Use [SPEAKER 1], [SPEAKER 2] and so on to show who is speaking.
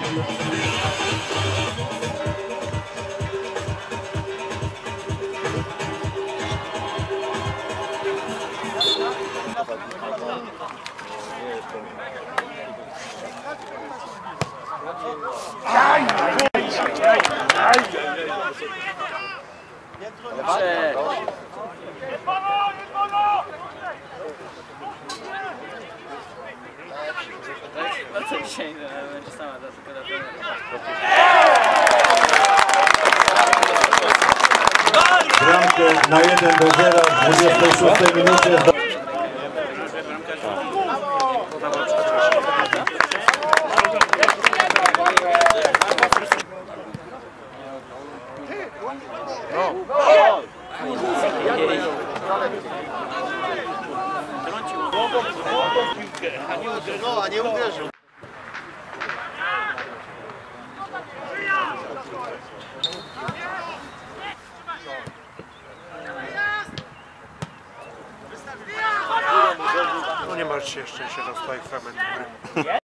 [SPEAKER 1] No co dzisiaj będzie sama tylko na
[SPEAKER 2] Bramkę na 1-0 w 26 minucie.
[SPEAKER 3] No, a nie uderzył.
[SPEAKER 4] No nie martw się, jeszcze się rozstaje fragment.